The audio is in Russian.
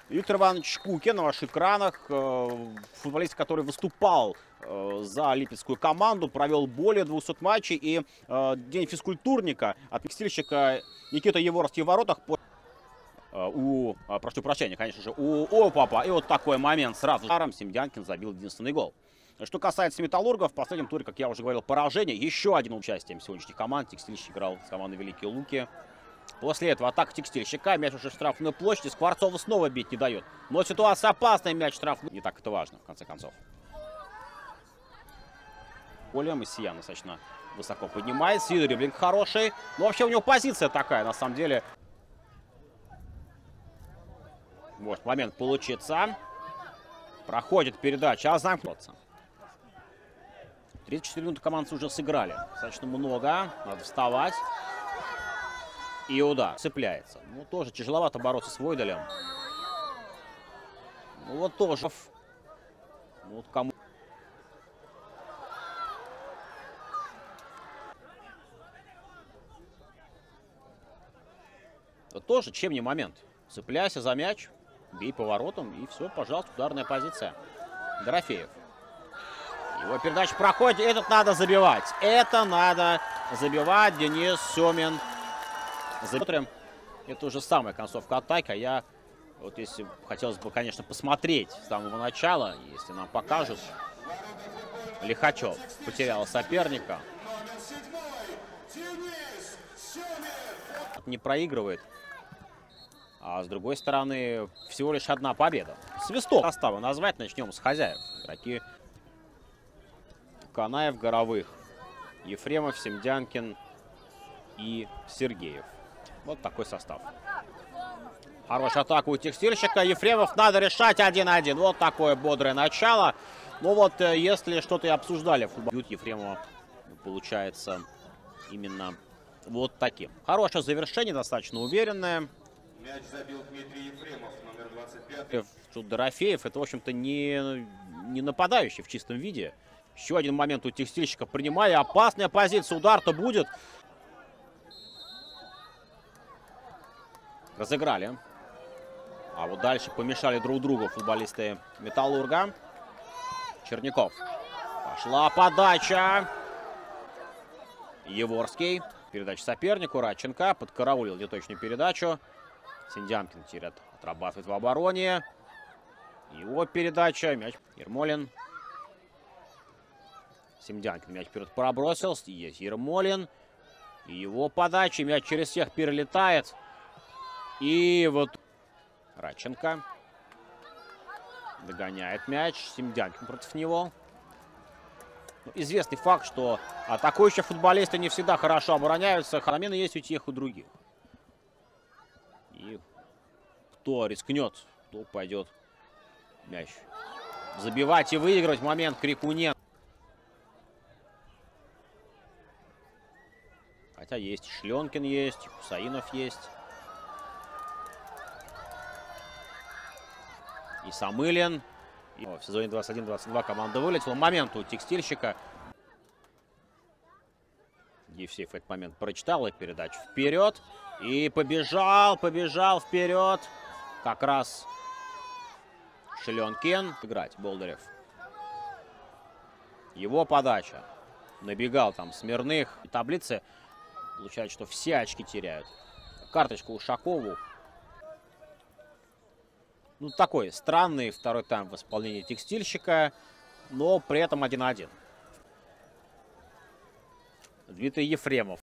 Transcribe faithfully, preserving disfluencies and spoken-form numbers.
Виктор Иванович Кукин на ваших экранах. Футболист, который выступал за липецкую команду, провел более двухсот матчей. И день физкультурника от текстильщика Никита Еворский в воротах. У, прошу прощения, конечно же, у Опапа. И вот такой момент сразу. Семдянкин забил единственный гол. Что касается Металлурга, в последнем туре, как я уже говорил, поражение. Еще один участием сегодняшних команд. Текстильщик играл с командой Великие Луки. После этого атака текстильщика. Мяч уже в штрафную площадь. Скворцова снова бить не дает. Но ситуация опасная. Мяч штрафной. Не так это важно, в конце концов. Поле Мессиян достаточно высоко поднимается. И дриблинг хороший. Но вообще у него позиция такая, на самом деле. Вот момент получится. Проходит передача. А замкнуться. тридцать четыре минуты команды уже сыграли. Достаточно много. Надо вставать. И удар. Цепляется. Ну, тоже тяжеловато бороться с Войделем. Ну, вот тоже. Ну, вот кому... Вот тоже, чем не момент. Цепляйся за мяч, бей поворотом, и все, пожалуйста, ударная позиция. Дорофеев. Его передача проходит, этот надо забивать. Это надо забивать. Денис Семин. Смотрим. Это уже самая концовка атаки. А я, вот если хотелось бы, конечно, посмотреть с самого начала, если нам покажут. Лихачев потерял соперника. Не проигрывает. А с другой стороны, всего лишь одна победа. Свисток состава назвать начнем с хозяев. Игроки Канаев, Горовых, Ефремов, Семдянкин и Сергеев. Вот такой состав. Хорошая атака у текстильщика. Ефремов, надо решать один-один. Вот такое бодрое начало. Ну вот, если что-то и обсуждали в футболе, Ефремова получается именно вот таким. Хорошее завершение, достаточно уверенное. Мяч забил Дмитрий Ефремов, номер двадцать пять. Тут Дорофеев, это, в общем-то, не, не нападающий в чистом виде. Еще один момент у текстильщика. Принимая опасная позиция. Удар-то будет. Разыграли. А вот дальше помешали друг другу футболисты Металлурга. Черняков. Пошла подача. Еворский. Передача сопернику. Радченко подкараулил неточную передачу. Семдянкин теряет, отрабатывает в обороне. Его передача. Мяч. Ермолин. Семдянкин мяч вперед пробросил. Есть Ермолин. И его подача. Мяч через всех перелетает. И вот Радченко догоняет мяч. Семдянкин против него. Ну, известный факт, что атакующие футболисты не всегда хорошо обороняются. Замены есть у тех и у других. И кто рискнет, то пойдет мяч забивать и выигрывать. Момент Крикунен. Хотя есть Шленкин, есть Хусаинов есть. И Самылин. И в сезоне двадцать один двадцать два команда вылетела. Момент у текстильщика. Евсеев в этот момент прочитал и передачу вперед. И побежал, побежал вперед. Как раз Шленкин. Играть Болдырев. Его подача. Набегал там Смирных. И таблицы получается, что все очки теряют. Карточку Ушакову. Ну, такой странный второй тайм в исполнении текстильщика, но при этом один-один. Дмитрий Ефремов.